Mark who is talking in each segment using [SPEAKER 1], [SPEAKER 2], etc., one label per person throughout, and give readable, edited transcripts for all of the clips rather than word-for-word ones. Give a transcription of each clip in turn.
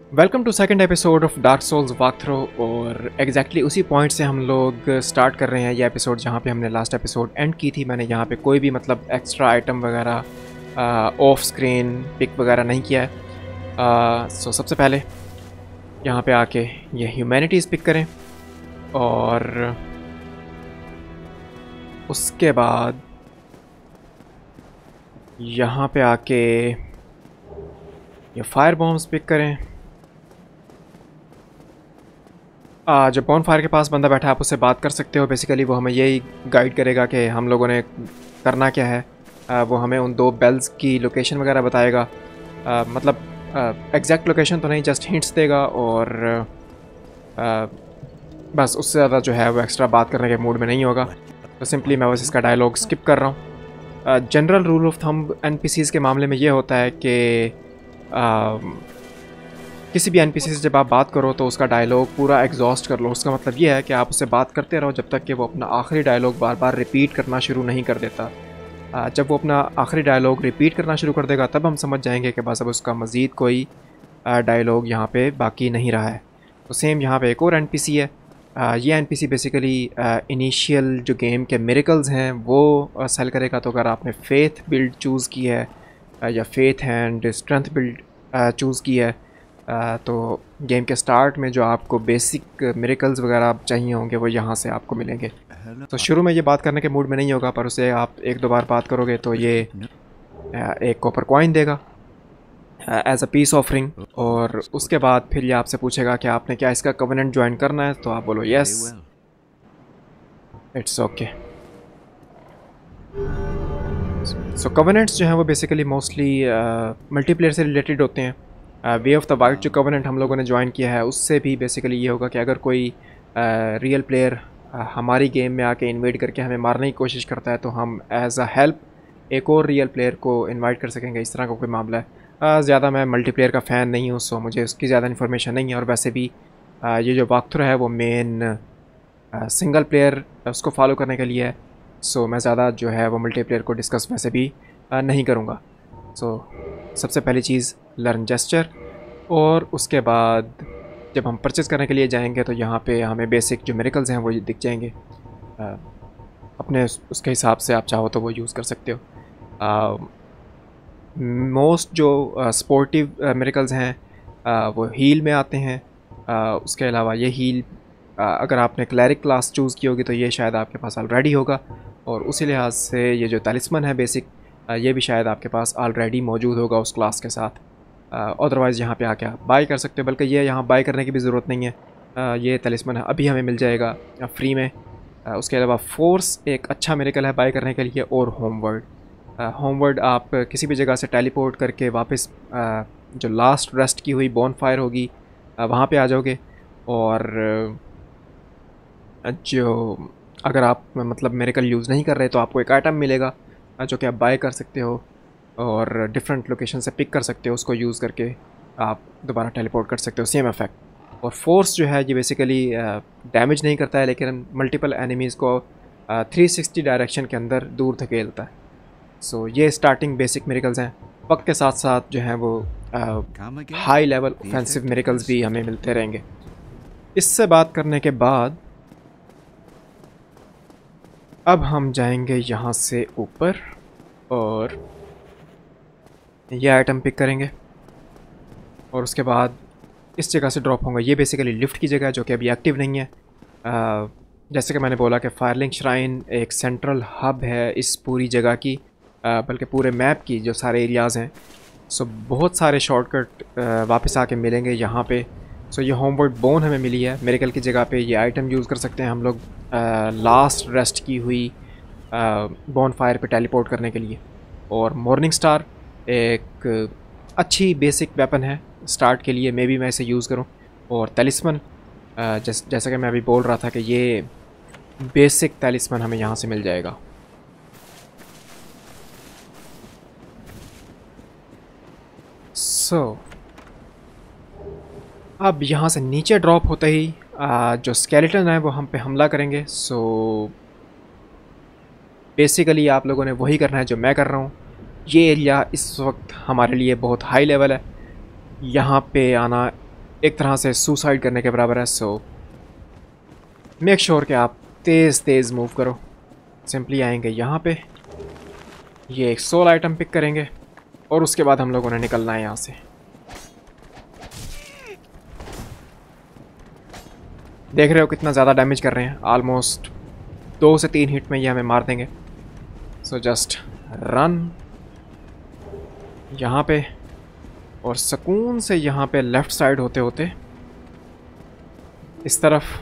[SPEAKER 1] Welcome to second episode of Dark Souls walkthrough. और exactly उसी point से हम लोग स्टार्ट कर रहे हैं ये एपिसोड जहाँ पे हमने लास्ट एपिसोड एंड की थी। मैंने यहाँ पे कोई भी मतलब एक्स्ट्रा आइटम वगैरह ऑफ स्क्रीन पिक वगैरह नहीं किया है। सो सबसे पहले यहाँ पे आके ये ह्यूमैनिटीज़ पिक करें और उसके बाद यहाँ पे आके ये फायर बॉम्ब्स पिक करें। जब बॉन फायर के पास बंदा बैठा है आप उससे बात कर सकते हो। बेसिकली वो हमें यही गाइड करेगा कि हम लोगों ने करना क्या है। वो हमें उन दो बेल्स की लोकेशन वगैरह बताएगा। मतलब एग्जैक्ट लोकेशन तो नहीं, जस्ट हिंट्स देगा और बस उससे ज़्यादा जो है वो एक्स्ट्रा बात करने के मूड में नहीं होगा। तो सिंपली मैं बस इसका डायलॉग स्किप कर रहा हूँ। General rule of thumb NPCs के मामले में ये होता है कि किसी भी एनपीसी से जब आप बात करो तो उसका डायलॉग पूरा एग्जॉस्ट कर लो। उसका मतलब ये है कि आप उससे बात करते रहो जब तक कि वो अपना आखिरी डायलॉग बार बार रिपीट करना शुरू नहीं कर देता। जब वो अपना आखिरी डायलॉग रिपीट करना शुरू कर देगा तब हम समझ जाएंगे कि बस अब उसका मज़ीद कोई डायलॉग यहाँ पे बाकी नहीं रहा है। तो सेम यहाँ पे एक और एनपीसी है। ये एनपीसी बेसिकली इनिशियल जो गेम के मिरेकल्स हैं वो सेल करेगा। तो अगर आपने फेथ बिल्ड चूज़ की है या faith and strength build choose की है तो गेम के स्टार्ट में जो आपको बेसिक मिरेकल्स वगैरह चाहिए होंगे वो यहाँ से आपको मिलेंगे। तो शुरू में ये बात करने के मूड में नहीं होगा, पर उसे आप एक दो बार बात करोगे तो ये एक कॉपर कॉइन देगा एज अ पीस ऑफरिंग। और उसके बाद फिर ये आपसे पूछेगा कि आपने क्या इसका कवेनेंट ज्वाइन करना है। तो आप बोलो yes, it's okay. So covenants जो हैं वो बेसिकली मोस्टली मल्टीप्लेयर से रिलेटेड होते हैं। वे ऑफ द वाइट जो कवेनेंट हम लोगों ने ज्वाइन किया है उससे भी बेसिकली ये होगा कि अगर कोई रियल प्लेयर हमारी गेम में आके इन्वाइट करके हमें मारने की कोशिश करता है तो हम एज अ हेल्प एक और रियल प्लेयर को इनवाइट कर सकेंगे। इस तरह का कोई मामला है। ज़्यादा मैं मल्टीप्लेयर का फ़ैन नहीं हूँ, सो मुझे उसकी ज़्यादा इन्फॉर्मेशन नहीं है। और वैसे भी ये जो वॉकथ्रू है वो मेन सिंगल प्लेयर उसको फॉलो करने के लिए है। सो मैं ज़्यादा जो है वो मल्टीप्लेयर को डिस्कस वैसे भी नहीं करूँगा। सो सबसे पहली चीज़ लर्न जेस्चर, और उसके बाद जब हम परचेज़ करने के लिए जाएंगे तो यहाँ पे हमें बेसिक जो मिरेकल्स हैं वो दिख जाएंगे। अपने उसके हिसाब से आप चाहो तो वो यूज़ कर सकते हो। मोस्ट जो स्पोर्टिव मिरेकल्स हैं वो हील में आते हैं। उसके अलावा ये हील अगर आपने क्लैरिक क्लास चूज़ की होगी तो ये शायद आपके पास ऑलरेडी होगा, और उसी लिहाज से ये जो तलिस्मन है बेसिक ये भी शायद आपके पास ऑलरेडी मौजूद होगा उस क्लास के साथ। अदरवाइज़ यहाँ पे आके आप बाय कर सकते हो, बल्कि ये यहाँ बाय करने की भी ज़रूरत नहीं है। ये तलिस्मन है अभी हमें मिल जाएगा फ्री में। उसके अलावा फोर्स एक अच्छा मिरेकल है बाय करने के लिए, और होमवर्ड आप किसी भी जगह से टेलीपोर्ट करके वापस जो लास्ट रेस्ट की हुई बॉन फायर होगी वहाँ पे आ जाओगे। और जो अगर आप मतलब मिरेकल यूज़ नहीं कर रहे तो आपको एक आइटम मिलेगा जो कि आप बाय कर सकते हो और डिफरेंट लोकेशन से पिक कर सकते हो। उसको यूज़ करके आप दोबारा टेलीपोर्ट कर सकते हो, सेम इफेक्ट। और फोर्स जो है ये बेसिकली डैमेज नहीं करता है लेकिन मल्टीपल एनिमीज़ को 360 डायरेक्शन के अंदर दूर धकेलता है। सो ये स्टार्टिंग बेसिक मिरेकल्स हैं। वक्त के साथ साथ जो हैं वो हाई लेवल ऑफेंसिव मिरेकल्स भी हमें मिलते रहेंगे। इससे बात करने के बाद अब हम जाएंगे यहाँ से ऊपर और ये आइटम पिक करेंगे और उसके बाद इस जगह से ड्रॉप होंगे। ये बेसिकली लिफ्ट की जगह है जो कि अभी एक्टिव नहीं है। जैसे कि मैंने बोला कि फायरलिंग श्राइन एक सेंट्रल हब है इस पूरी जगह की, बल्कि पूरे मैप की जो सारे एरियाज़ हैं। सो बहुत सारे शॉर्टकट वापस आके मिलेंगे यहाँ पे। सो ये होमवर्ड बोन हमें मिली है मिरेकल की जगह पे। ये आइटम यूज़ कर सकते हैं हम लोग लास्ट रेस्ट की हुई बॉन फायर पे टेलीपोर्ट करने के लिए। और मॉर्निंग स्टार एक अच्छी बेसिक वेपन है स्टार्ट के लिए, मे बी मैं इसे यूज़ करूं। और तलिस्मन जैसा कि मैं अभी बोल रहा था कि ये बेसिक तलिस्मन हमें यहाँ से मिल जाएगा। सो अब यहाँ से नीचे ड्रॉप होते ही जो स्केलेटन है वो हम पे हमला करेंगे। सो बेसिकली आप लोगों ने वही करना है जो मैं कर रहा हूँ। ये एरिया इस वक्त हमारे लिए बहुत हाई लेवल है। यहाँ पे आना एक तरह से सुसाइड करने के बराबर है। सो मेक श्योर कि आप तेज़ तेज़ मूव करो। सिंपली आएंगे यहाँ पे, ये एक सोल आइटम पिक करेंगे और उसके बाद हम लोगों ने निकलना है यहाँ से। देख रहे हो कितना ज़्यादा डैमेज कर रहे हैं, ऑलमोस्ट 2 से 3 हिट में ये हमें मार देंगे। सो जस्ट रन यहाँ पे और सुकून से यहाँ पे लेफ़्ट साइड होते होते इस तरफ,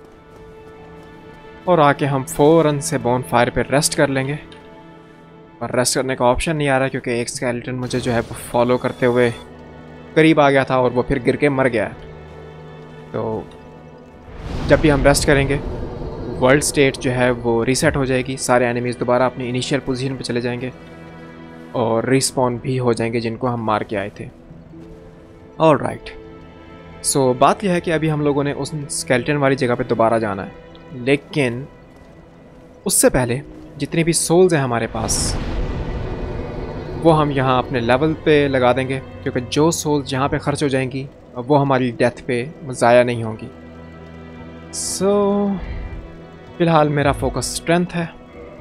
[SPEAKER 1] और आके हम फ़ौरन से बॉन फायर पे रेस्ट कर लेंगे। पर रेस्ट करने का ऑप्शन नहीं आ रहा क्योंकि एक स्केलेटन मुझे जो है वो फॉलो करते हुए करीब आ गया था और वो फिर गिर के मर गया। तो जब भी हम रेस्ट करेंगे वर्ल्ड स्टेट जो है वो रीसेट हो जाएगी, सारे एनिमीज़ दोबारा अपनी इनिशियल पोजीशन पे चले जाएंगे और रिस्पॉन भी हो जाएंगे जिनको हम मार के आए थे। ऑलराइट, सो बात यह है कि अभी हम लोगों ने उस स्केलेटन वाली जगह पे दोबारा जाना है, लेकिन उससे पहले जितनी भी सोल्स हैं हमारे पास वो हम यहाँ अपने लेवल पे लगा देंगे, क्योंकि जो सोल्स यहाँ पे खर्च हो जाएंगी वो हमारी डेथ पे ज़ाया नहीं होंगी। सो फ़िलहाल मेरा फोकस स्ट्रेंथ है,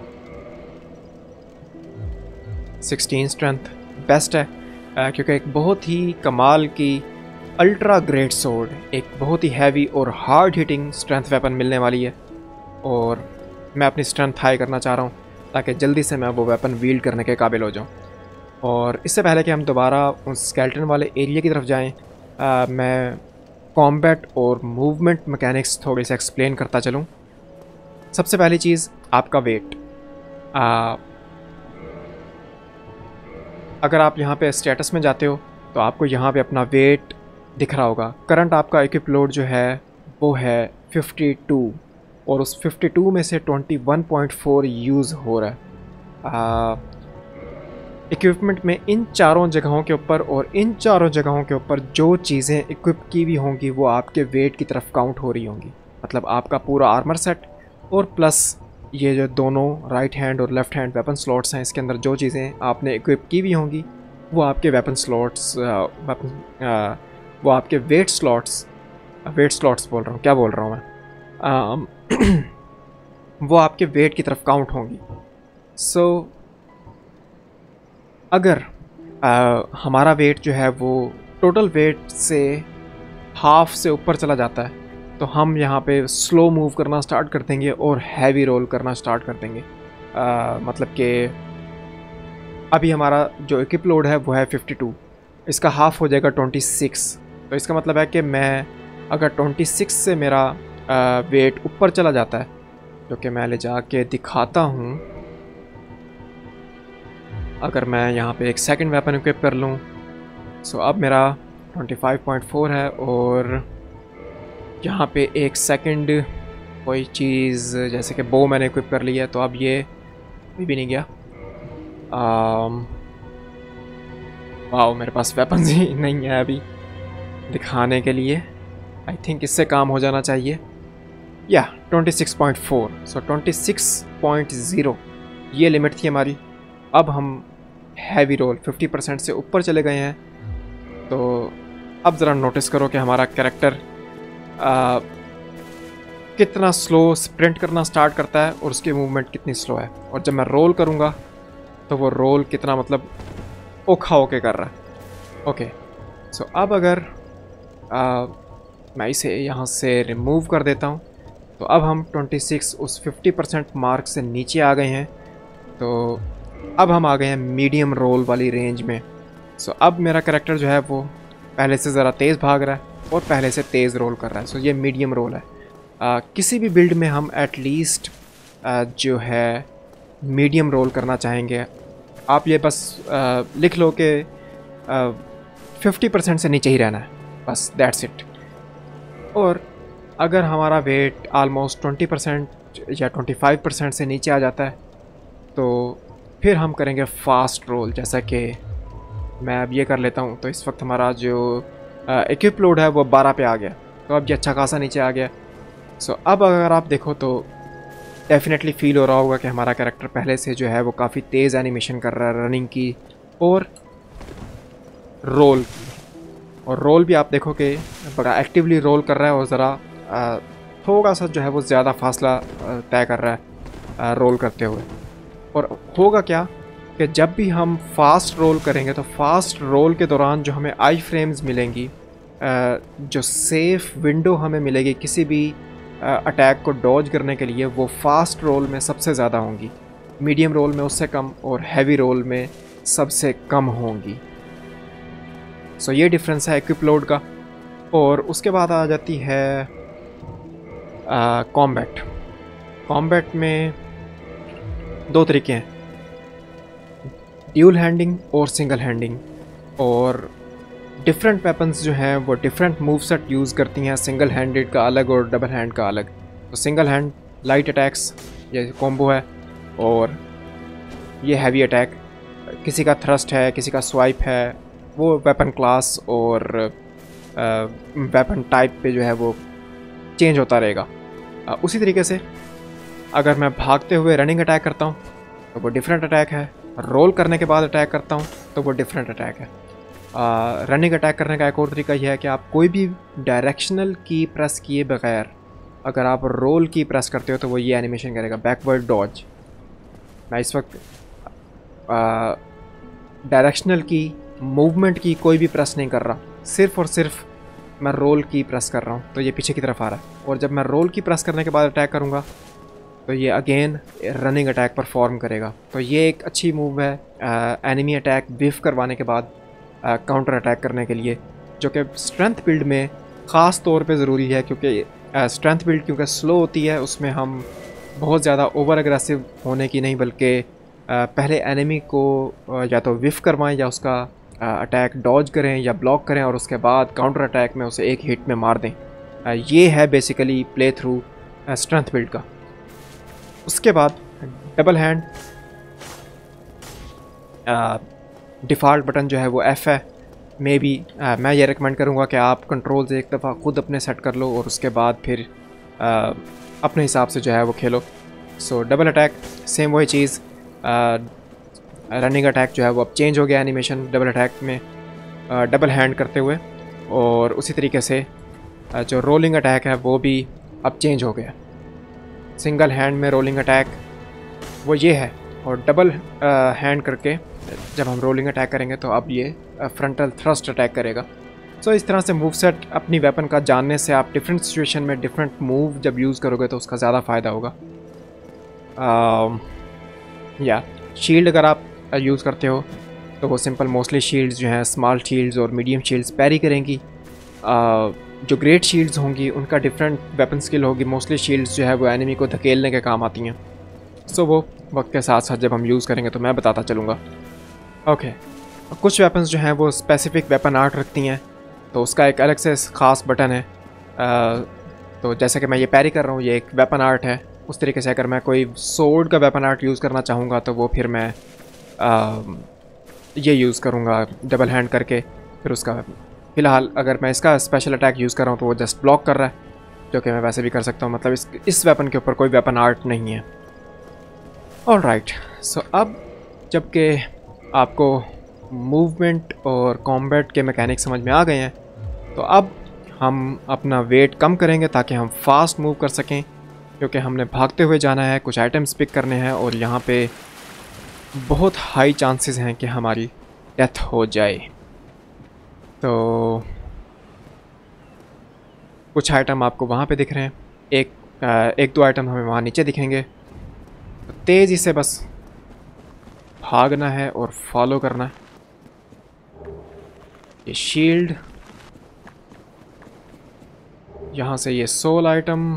[SPEAKER 1] 16 स्ट्रेंथ बेस्ट है, क्योंकि एक बहुत ही कमाल की अल्ट्रा ग्रेट सोर्ड, एक बहुत ही हैवी और हार्ड हिटिंग स्ट्रेंथ वेपन मिलने वाली है और मैं अपनी स्ट्रेंथ हाई करना चाह रहा हूँ ताकि जल्दी से मैं वो वेपन वील्ड करने के काबिल हो जाऊँ। और इससे पहले कि हम दोबारा उस स्केलेटन वाले एरिया की तरफ जाएं, मैं कॉम्बैट और मूवमेंट मैकेनिक्स थोड़ी सी एक्सप्लेन करता चलूँ। सबसे पहली चीज़ आपका वेट। अगर आप यहाँ पे स्टेटस में जाते हो तो आपको यहाँ पे अपना वेट दिख रहा होगा। करंट आपका इक्विप लोड जो है वो है 52 और उस 52 में से 21.4 यूज़ हो रहा है इक्विपमेंट में इन चारों जगहों के ऊपर, और इन चारों जगहों के ऊपर जो चीज़ें इक्विप की भी होंगी वो आपके वेट की तरफ काउंट हो रही होंगी। मतलब आपका पूरा आर्मर सेट और प्लस ये जो दोनों राइट हैंड और लेफ़्ट हैंड वेपन स्लॉट्स हैं, इसके अंदर जो चीज़ें आपने इक्विप की भी होंगी वो आपके वेपन स्लॉट्स वो आपके वेट स्लॉट्स बोल रहा हूँ, क्या बोल रहा हूँ मैं वो आपके वेट की तरफ काउंट होंगी। सो अगर हमारा वेट जो है वो टोटल वेट से हाफ से ऊपर चला जाता है तो हम यहाँ पे स्लो मूव करना स्टार्ट कर देंगे और हैवी रोल करना स्टार्ट कर देंगे। मतलब कि अभी हमारा जो इक्विप लोड है वो है 52, इसका हाफ हो जाएगा 26। तो इसका मतलब है कि मैं अगर 26 से मेरा वेट ऊपर चला जाता है, जो कि मैं ले जाके दिखाता हूँ। अगर मैं यहाँ पे एक सेकंड वेपन इक्विप कर लूँ, सो अब मेरा 25.4 है और यहाँ पे एक सेकंड कोई चीज़ जैसे कि बो मैंने इक्विप कर लिया है, तो अब ये भी नहीं गया। वाओ, मेरे पास वेपन्स ही नहीं है अभी दिखाने के लिए। आई थिंक इससे काम हो जाना चाहिए। या 26.4, सो 26.0 ये लिमिट थी हमारी। अब हम हैवी रोल 50% से ऊपर चले गए हैं। तो अब ज़रा नोटिस करो कि हमारा कैरेक्टर कितना स्लो स्प्रिंट करना स्टार्ट करता है और उसकी मूवमेंट कितनी स्लो है, और जब मैं रोल करूँगा तो वो रोल कितना मतलब ओखा होके कर रहा है। ओके, सो अब अगर मैं इसे यहाँ से रिमूव कर देता हूँ तो अब हम 26 उस 50% मार्क से नीचे आ गए हैं। तो अब हम आ गए हैं मीडियम रोल वाली रेंज में। सो अब मेरा कैरेक्टर जो है वो पहले से ज़रा तेज़ भाग रहा है और पहले से तेज़ रोल कर रहा है। सो ये मीडियम रोल है। किसी भी बिल्ड में हम एटलीस्ट जो है मीडियम रोल करना चाहेंगे। आप ये बस लिख लो कि 50% से नीचे ही रहना है, बस दैट्स इट। और अगर हमारा वेट आलमोस्ट 20% या 25% से नीचे आ जाता है तो फिर हम करेंगे फास्ट रोल, जैसा कि मैं अब ये कर लेता हूँ। तो इस वक्त हमारा जो इक्विप लोड है वो 12 पे आ गया, तो अब ये अच्छा खासा नीचे आ गया। सो अब अगर आप देखो तो डेफिनेटली फील हो रहा होगा कि हमारा कैरेक्टर पहले से जो है वो काफ़ी तेज़ एनिमेशन कर रहा है रनिंग की और रोल की। और रोल भी आप देखो कि बड़ा एक्टिवली रोल कर रहा है और ज़रा थोड़ा सा जो है वो ज़्यादा फासला तय कर रहा है रोल करते हुए। और होगा क्या कि जब भी हम फास्ट रोल करेंगे तो फास्ट रोल के दौरान जो हमें आई फ्रेम्स मिलेंगी, जो सेफ विंडो हमें मिलेगी किसी भी अटैक को डॉज करने के लिए, वो फास्ट रोल में सबसे ज़्यादा होंगी, मीडियम रोल में उससे कम और हैवी रोल में सबसे कम होंगी। सो ये डिफरेंस है इक्विप लोड का। और उसके बाद आ जाती है कॉम्बैट। कॉम्बैट में दो तरीके हैं, ड्यूल हैंडिंग और सिंगल हैंडिंग। और डिफरेंट वेपन्स जो हैं वो डिफरेंट मूव सेट यूज़ करती हैं, सिंगल हैंडेड का अलग और डबल हैंड का अलग। तो सिंगल हैंड लाइट अटैक्स ये कॉम्बो है, और ये हैवी अटैक, किसी का थ्रस्ट है, किसी का स्वाइप है, वो वेपन क्लास और वेपन टाइप पे जो है वो चेंज होता रहेगा। उसी तरीके से अगर मैं भागते हुए रनिंग अटैक करता हूँ तो वो डिफरेंट अटैक है, रोल करने के बाद अटैक करता हूँ तो वो डिफरेंट अटैक है। रनिंग अटैक करने का एक और तरीका यह है कि आप कोई भी डायरेक्शनल की प्रेस किए बगैर अगर आप रोल की प्रेस करते हो तो वो ये एनिमेशन करेगा, बैकवर्ड डॉज। मैं इस वक्त डायरेक्शनल की मूवमेंट की कोई भी प्रेस नहीं कर रहा, सिर्फ़ और सिर्फ मैं रोल की प्रेस कर रहा हूँ, तो ये पीछे की तरफ आ रहा है। और जब मैं रोल की प्रेस करने के बाद अटैक करूँगा तो ये अगेन रनिंग अटैक परफॉर्म करेगा। तो ये एक अच्छी मूव है एनिमी अटैक बिफ करवाने के बाद काउंटर अटैक करने के लिए, जो कि स्ट्रेंथ बिल्ड में ख़ास तौर पे ज़रूरी है, क्योंकि स्ट्रेंथ बिल्ड क्योंकि स्लो होती है, उसमें हम बहुत ज़्यादा ओवर एग्रेसिव होने की नहीं, बल्कि पहले एनिमी को या तो विफ करवाएं या उसका अटैक डॉज करें या ब्लॉक करें, और उसके बाद काउंटर अटैक में उसे एक हिट में मार दें। ये है basically playthrough strength build का। उसके बाद डबल हैंड, डिफ़ॉल्ट बटन जो है वो F है। मे बी मैं ये रिकमेंड करूँगा कि आप कंट्रोल से एक दफ़ा ख़ुद अपने सेट कर लो और उसके बाद फिर अपने हिसाब से जो है वो खेलो। सो डबल अटैक सेम वही चीज़, रनिंग अटैक जो है वो अब चेंज हो गया एनिमेशन डबल अटैक में डबल हैंड करते हुए, और उसी तरीके से जो रोलिंग अटैक है वो भी अब चेंज हो गया। सिंगल हैंड में रोलिंग अटैक वो ये है, और डबल हैंड करके जब हम रोलिंग अटैक करेंगे तो अब ये फ्रंटल थ्रस्ट अटैक करेगा। सो इस तरह से मूव सेट अपनी वेपन का जानने से आप डिफरेंट सिचुएशन में डिफरेंट मूव जब यूज़ करोगे तो उसका ज़्यादा फ़ायदा होगा। या शील्ड अगर आप यूज़ करते हो तो वो सिंपल मोस्टली शील्ड्स जो हैं स्मॉल शील्ड्स और मीडियम शील्ड्स पैरी करेंगी। जो ग्रेट शील्ड्स होंगी उनका डिफरेंट वेपन स्किल होगी। मोस्टली शील्ड्स जो है वो एनिमी को धकेलने के काम आती हैं। सो वो वक्त के साथ साथ जब हम यूज़ करेंगे तो मैं बताता चलूँगा। ओके, कुछ वेपन्स जो हैं वो स्पेसिफिक वेपन आर्ट रखती हैं, तो उसका एक अलग से ख़ास बटन है। तो जैसे कि मैं ये पैरी कर रहा हूँ, ये एक वेपन आर्ट है। उस तरीके से अगर मैं कोई सोर्ड का वेपन आर्ट यूज़ करना चाहूँगा तो वो फिर मैं ये यूज़ करूँगा डबल हैंड करके। फिर उसका फ़िलहाल अगर मैं इसका स्पेशल अटैक यूज़ कर रहा हूँ तो वो जस्ट ब्लॉक कर रहा है, जो कि मैं वैसे भी कर सकता हूँ। मतलब इस वेपन के ऊपर कोई वेपन आर्ट नहीं है। ऑलराइट, सो अब जबकि आपको मूवमेंट और कॉम्बैट के मैकेनिक समझ में आ गए हैं, तो अब हम अपना वेट कम करेंगे ताकि हम फास्ट मूव कर सकें, क्योंकि हमने भागते हुए जाना है, कुछ आइटम्स पिक करने हैं और यहाँ पे बहुत हाई चांसेस हैं कि हमारी डेथ हो जाए। तो कुछ आइटम आपको वहाँ पे दिख रहे हैं, एक दो आइटम हमें वहाँ नीचे दिखेंगे। तो तेज़ी से बस भागना है और फॉलो करना है। ये शील्ड, यहाँ से ये सोल आइटम,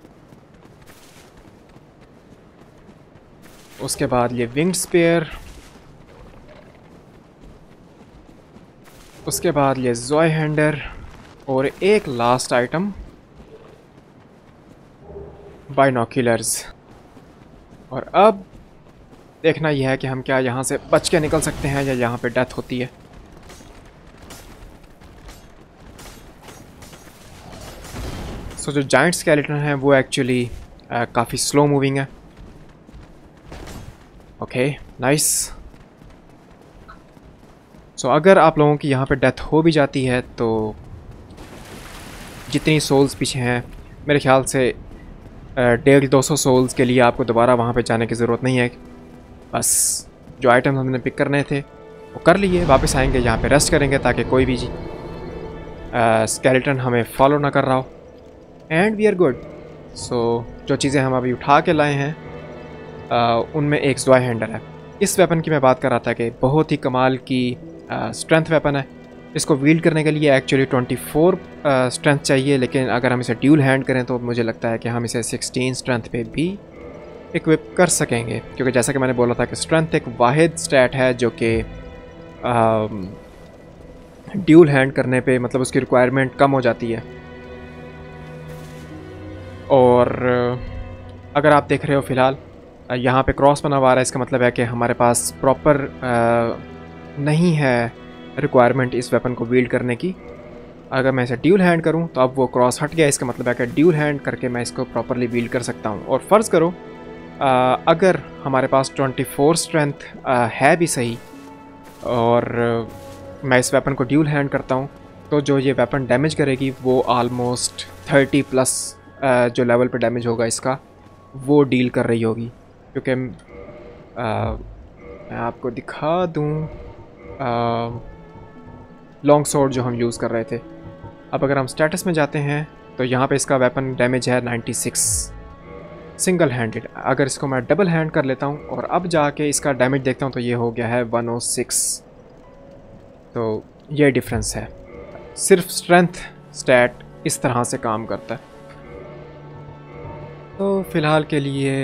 [SPEAKER 1] उसके बाद ये विंग स्पेयर, उसके बाद ये ज़ॉय हैंडर, और एक लास्ट आइटम बाइनोक्यूलर्स। और अब देखना यह है कि हम क्या यहाँ से बच के निकल सकते हैं या यहाँ पे डेथ होती है। सो जो जाइंट स्केलेटन है वो एक्चुअली काफ़ी स्लो मूविंग है। Okay, nice. सो अगर आप लोगों की यहाँ पे डेथ हो भी जाती है तो जितनी सोल्स पीछे हैं मेरे ख्याल से 150-200 सोल्स के लिए आपको दोबारा वहाँ पे जाने की ज़रूरत नहीं है। बस जो आइटम हमने पिक करने थे वो कर लिए, वापस आएंगे यहाँ पे रेस्ट करेंगे ताकि कोई भी स्केलेटन हमें फॉलो ना कर रहा हो, and we are good. So जो चीज़ें हम अभी उठा के लाए हैं उनमें एक ज़्वाई हैंडल है। इस वेपन की मैं बात कर रहा था कि बहुत ही कमाल की स्ट्रेंथ वेपन है। इसको वील्ड करने के लिए एक्चुअली 24 स्ट्रेंथ चाहिए, लेकिन अगर हम इसे ड्यूल हैंड करें तो मुझे लगता है कि हम इसे 16 स्ट्रेंथ पे भी इक्विप कर सकेंगे, क्योंकि जैसा कि मैंने बोला था कि स्ट्रेंथ एक वाहिद स्टैट है जो कि ड्यूल हैंड करने पे मतलब उसकी रिक्वायरमेंट कम हो जाती है। और अगर आप देख रहे हो फ़िलहाल यहाँ पे क्रॉस बना हुआ आ रहा है, इसका मतलब है कि हमारे पास प्रॉपर नहीं है रिक्वायरमेंट इस वेपन को वील्ड करने की। अगर मैं इसे ड्यूल हैंड करूं तो अब वो क्रॉस हट गया, इसका मतलब है कि ड्यूल हैंड करके मैं इसको प्रॉपरली वील्ड कर सकता हूं। और फ़र्ज़ करो अगर हमारे पास 24 स्ट्रेंथ है भी सही और मैं इस वेपन को ड्यूल हैंड करता हूं तो जो ये वेपन डैमेज करेगी वो आलमोस्ट 30 प्लस जो लेवल पे डैमेज होगा इसका वो डील कर रही होगी। क्योंकि मैं आपको दिखा दूं लॉन्ग सोर्ड जो हम यूज़ कर रहे थे। अब अगर हम स्टेटस में जाते हैं तो यहाँ पे इसका वेपन डैमेज है 96 सिंगल हैंडेड। अगर इसको मैं डबल हैंड कर लेता हूँ और अब जाके इसका डैमेज देखता हूँ तो ये हो गया है 106। तो ये डिफरेंस है। सिर्फ स्ट्रेंथ स्टैट इस तरह से काम करता है। तो फ़िलहाल के लिए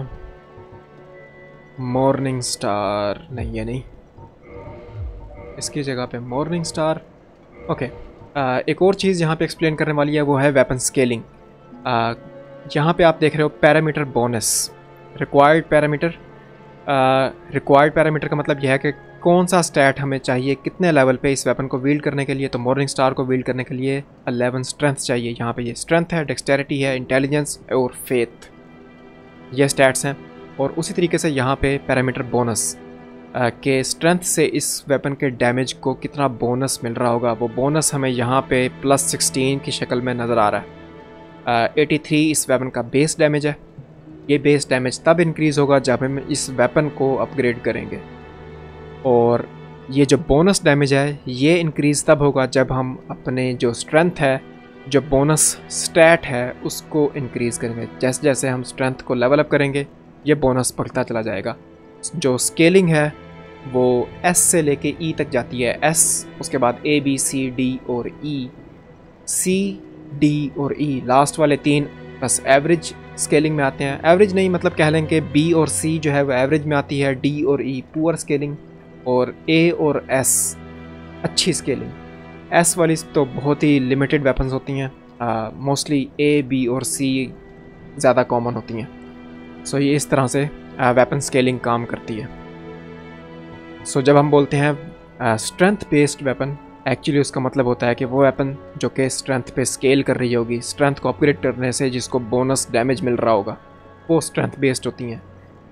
[SPEAKER 1] मॉर्निंग स्टार नहीं है, नहीं इसकी जगह पे मॉर्निंग स्टार। ओके, एक और चीज़ यहाँ पे एक्सप्लेन करने वाली है वो है वेपन स्केलिंग। यहाँ पे आप देख रहे हो parameter bonus required parameter. Required parameter का मतलब यह है कि कौन सा स्टैट हमें चाहिए कितने लेवल पे इस वेपन को वील्ड करने के लिए। तो मॉर्निंग स्टार को वील्ड करने के लिए 11 स्ट्रेंथ चाहिए। यहाँ पे ये स्ट्रेंथ है, डेक्सटेरिटी है, इंटेलिजेंस और फेथ, ये स्टैट्स हैं। और उसी तरीके से यहाँ पे पैरामीटर बोनस के स्ट्रेंथ से इस वेपन के डैमेज को कितना बोनस मिल रहा होगा, वो बोनस हमें यहाँ पे +16 की शक्ल में नज़र आ रहा है। 83 इस वेपन का बेस डैमेज है। ये बेस डैमेज तब इंक्रीज़ होगा जब हम इस वेपन को अपग्रेड करेंगे, और ये जो बोनस डैमेज है ये इंक्रीज़ तब होगा जब हम अपने जो स्ट्रेंथ है, जो बोनस स्टैट है, उसको इंक्रीज़ करेंगे। जैसे जैसे हम स्ट्रेंथ को लेवल अप करेंगे ये बोनस बढ़ता चला जाएगा। जो स्केलिंग है वो S से लेके E तक जाती है। S उसके बाद A B C D और E, C D और E लास्ट वाले 3 बस एवरेज स्केलिंग में आते हैं। एवरेज नहीं मतलब कह लें कि B और C जो है वो एवरेज में आती है, D और E पुअर स्केलिंग, और A और S अच्छी स्केलिंग। S वाली तो बहुत ही लिमिटेड वेपन्स होती हैं, मोस्टली A B और C ज़्यादा कॉमन होती हैं। सो ये इस तरह से वेपन स्केलिंग काम करती है। सो जब हम बोलते हैं स्ट्रेंथ बेस्ड वेपन, एक्चुअली उसका मतलब होता है कि वो वेपन जो कि स्ट्रेंथ पे स्केल कर रही होगी, स्ट्रेंथ को अपग्रेड करने से जिसको बोनस डैमेज मिल रहा होगा, वो स्ट्रेंथ बेस्ड होती हैं।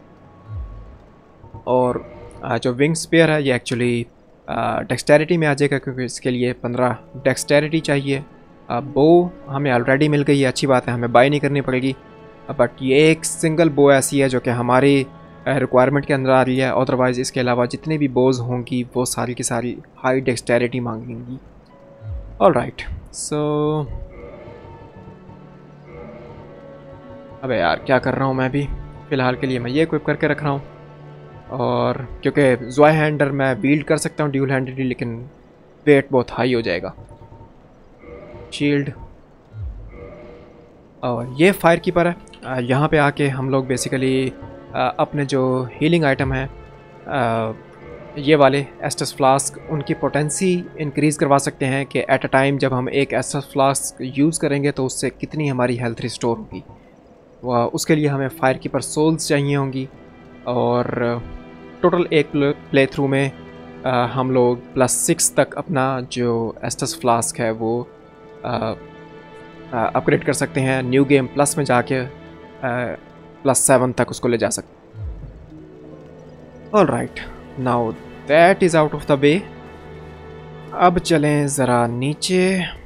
[SPEAKER 1] और जो विंग स्पेयर है ये एक्चुअली डेक्सटेरिटी में आ जाएगा, क्योंकि इसके लिए 15 डेक्सटेरिटी चाहिए। बो हमें ऑलरेडी मिल गई है, अच्छी बात है, हमें बाय नहीं करनी पड़ेगी। बट ये एक सिंगल बो ऐसी है जो कि हमारी रिक्वायरमेंट के अंदर आ रही है। अदरवाइज़ इसके अलावा जितनी भी बोज होंगी वो सारी की सारी हाई डेक्सटेरिटी मांगेंगी। ऑलराइट, सो अबे यार क्या कर रहा हूँ मैं भी। फ़िलहाल के लिए मैं ये इक्विप करके रख रहा हूँ, और क्योंकि ज़्वाई हैंडर मैं वील्ड कर सकता हूँ ड्यूल हैंडेडली, लेकिन वेट बहुत हाई हो जाएगा। शील्ड, और ये फायर कीपर है। यहाँ पे आके हम लोग बेसिकली अपने जो हीलिंग आइटम है ये वाले एस्टस फ्लास्क, उनकी पोटेंसी इंक्रीज़ करवा सकते हैं कि एट अ टाइम जब हम एक एस्टस फ्लास्क यूज़ करेंगे तो उससे कितनी हमारी हेल्थ रिस्टोर होगी। उसके लिए हमें फायर कीपर सोल्स चाहिए होंगी, और टोटल एक प्ले थ्रू में हम लोग +6 तक अपना जो एस्टस फ्लास्क है वो अपग्रेड कर सकते हैं। न्यू गेम प्लस में जाके +7 तक उसको ले जा सकते। Alright, now that is out of the way. अब चलें ज़रा नीचे।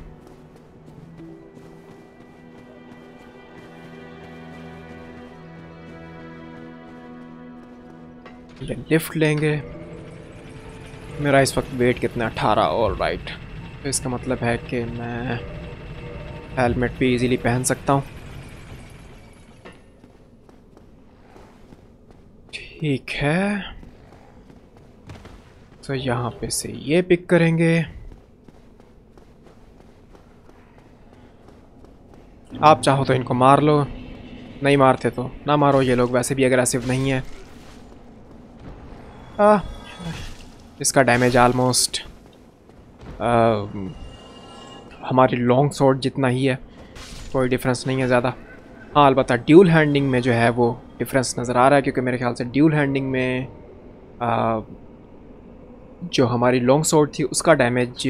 [SPEAKER 1] ये लिफ्ट लेंगे। मेरा इस वक्त वेट कितना 18। ऑल राइट, तो इसका मतलब है कि मैं हेलमेट भी इजीली पहन सकता हूँ। ठीक है, तो यहाँ पे से ये पिक करेंगे। आप चाहो तो इनको मार लो, नहीं मारते तो ना मारो, ये लोग वैसे भी अग्रेसिव नहीं है। इसका डैमेज आलमोस्ट हमारी लॉन्ग शॉट जितना ही है, कोई डिफरेंस नहीं है ज़्यादा। हाँ, अलबत्ता ड्यूल हैंडिंग में जो है वो डिफरेंस नज़र आ रहा है, क्योंकि मेरे ख्याल से ड्यूल हैंडिंग में जो हमारी लॉन्ग शॉट थी उसका डैमेज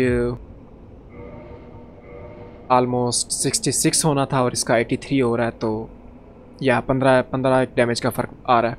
[SPEAKER 1] आलमोस्ट 66 होना था और इसका 83 हो रहा है, तो या 15 डैमेज का फ़र्क आ रहा है।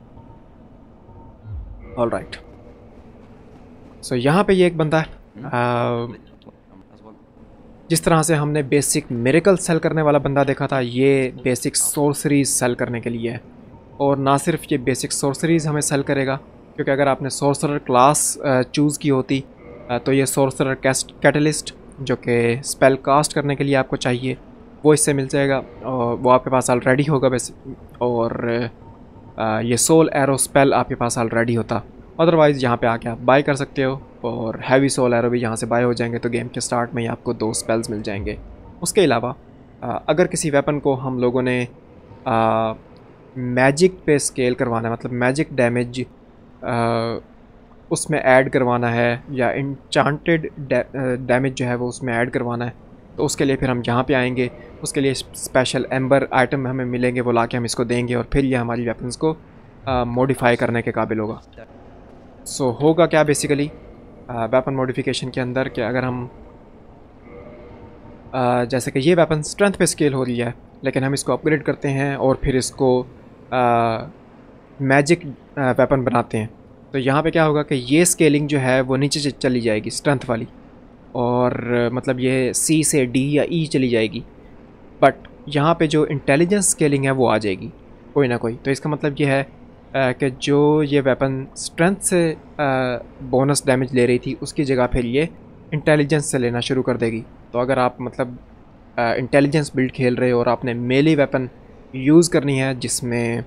[SPEAKER 1] ऑल राइट, सो यहाँ पे ये एक बंदा है। जिस तरह से हमने बेसिक मिरेकल सेल करने वाला बंदा देखा था, ये बेसिक सोर्सरीज सेल करने के लिए है। और ना सिर्फ ये बेसिक सोर्सरीज हमें सेल करेगा, क्योंकि अगर आपने सोर्सरर क्लास चूज़ की होती तो ये सोर्सरर कैटलिस्ट जो कि स्पेल कास्ट करने के लिए आपको चाहिए, वो इससे मिल जाएगा और वो आपके पास ऑलरेडी होगा वैसे। और ये सोल एरो स्पेल आपके पास ऑलरेडी होता। अदरवाइज़ यहाँ पे आके आप बाय कर सकते हो, और हैवी सोल एरो भी यहाँ से बाय हो जाएंगे, तो गेम के स्टार्ट में ही आपको 2 स्पेल्स मिल जाएंगे। उसके अलावा अगर किसी वेपन को हम लोगों ने मैजिक पे स्केल करवाना है, मतलब मैजिक डैमेज उसमें ऐड करवाना है, या इंचांटेड डैमेज जो है वो उसमें ऐड करवाना है, तो उसके लिए फिर हम यहाँ पे आएंगे। उसके लिए स्पेशल एम्बर आइटम हमें मिलेंगे, वो लाके हम इसको देंगे और फिर ये हमारी वेपन्स को मॉडिफाई करने के काबिल होगा। सो होगा क्या बेसिकली वेपन मॉडिफिकेशन के अंदर, कि अगर हम जैसे कि ये वेपन स्ट्रेंथ पे स्केल हो रही है, लेकिन हम इसको अपग्रेड करते हैं और फिर इसको मैजिक वेपन बनाते हैं, तो यहाँ पे क्या होगा कि ये स्केलिंग जो है वो नीचे चली जाएगी स्ट्रेंथ वाली, और मतलब ये C से D या E चली जाएगी। बट यहाँ पे जो इंटेलिजेंस स्केलिंग है वो आ जाएगी कोई ना कोई। तो इसका मतलब ये है कि जो ये वेपन स्ट्रेंथ से बोनस डैमेज ले रही थी, उसकी जगह फिर ये इंटेलिजेंस से लेना शुरू कर देगी। तो अगर आप मतलब इंटेलिजेंस बिल्ड खेल रहे हो और आपने मेली वेपन यूज़ करनी है जिसमें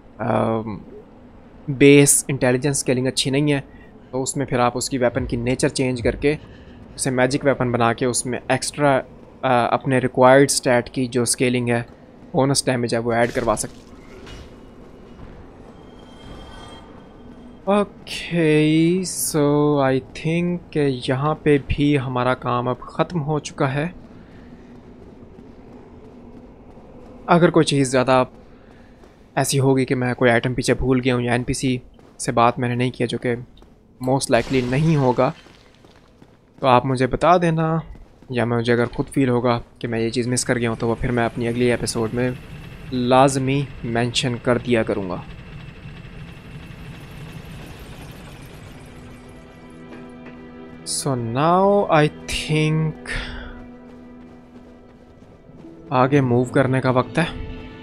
[SPEAKER 1] बेस इंटेलिजेंस स्केलिंग अच्छी नहीं है, तो उसमें फिर आप उसकी वेपन की नेचर चेंज करके उसे मैजिक वेपन बना के उसमें एक्स्ट्रा अपने रिक्वायर्ड स्टैट की जो स्केलिंग है, बोनस डैमेज है, वो ऐड करवा सकते। ओके, सो आई थिंक यहाँ पे भी हमारा काम अब ख़त्म हो चुका है। अगर कोई चीज़ ज़्यादा ऐसी होगी कि मैं कोई आइटम पीछे भूल गया हूँ या एनपीसी से बात मैंने नहीं किया, जो कि मोस्ट लाइकली नहीं होगा, तो आप मुझे बता देना, या मुझे अगर खुद फील होगा कि मैं ये चीज़ मिस कर गया हूँ, तो वो फिर मैं अपनी अगली एपिसोड में लाजमी मेंशन कर दिया करूँगा। सो नाउ आई थिंक आगे मूव करने का वक्त है।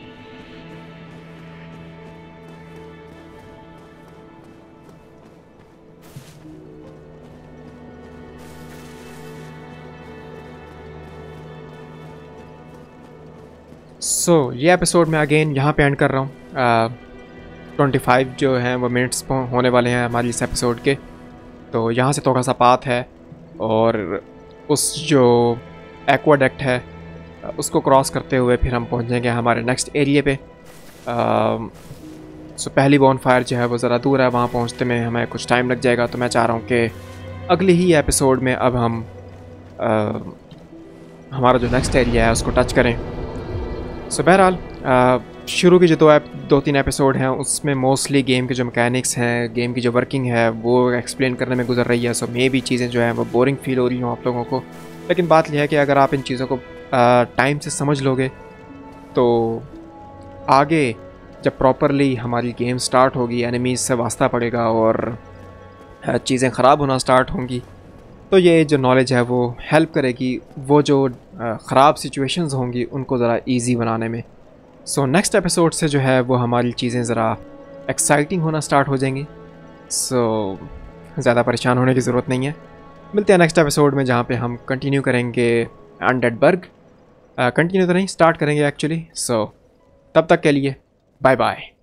[SPEAKER 1] सो ये एपिसोड मैं अगेन यहाँ पे एंड कर रहा हूँ। 25 जो हैं वो मिनट्स होने वाले हैं हमारी इस एपिसोड के, तो यहाँ से थोड़ा सा पाथ है और उस जो एक्वाडक्ट है उसको क्रॉस करते हुए फिर हम पहुँचेंगे हमारे नेक्स्ट एरिया पे। सो पहली बॉनफायर जो है वो ज़रा दूर है, वहाँ पहुँचते में हमें कुछ टाइम लग जाएगा, तो मैं चाह रहा हूँ कि अगली ही एपिसोड में अब हम हमारा जो नेक्स्ट एरिया है उसको टच करें। सो बहरहाल शुरू की जो 2-3 एपिसोड हैं उसमें मोस्टली गेम के जो मैकेनिक्स हैं, गेम की जो वर्किंग है वो एक्सप्लेन करने में गुजर रही है। सो मे भी चीज़ें जो हैं वो बोरिंग फील हो रही हों आप लोगों को, लेकिन बात यह है कि अगर आप इन चीज़ों को टाइम से समझ लोगे तो आगे जब प्रॉपरली हमारी गेम स्टार्ट होगी, एनिमीज़ से वास्ता पड़ेगा और चीज़ें ख़राब होना स्टार्ट होंगी, तो ये जो नॉलेज है वो हेल्प करेगी वो जो ख़राब सिचुएशंस होंगी उनको ज़रा इजी बनाने में। सो नेक्स्ट एपिसोड से जो है वो हमारी चीज़ें ज़रा एक्साइटिंग होना स्टार्ट हो जाएंगी। सो ज़्यादा परेशान होने की ज़रूरत नहीं है। मिलते हैं नेक्स्ट एपिसोड में जहाँ पे हम कंटिन्यू करेंगे अनडेड बर्ग। कंटिन्यू तो नहीं, स्टार्ट करेंगे एक्चुअली। सो तब तक के लिए बाय बाय।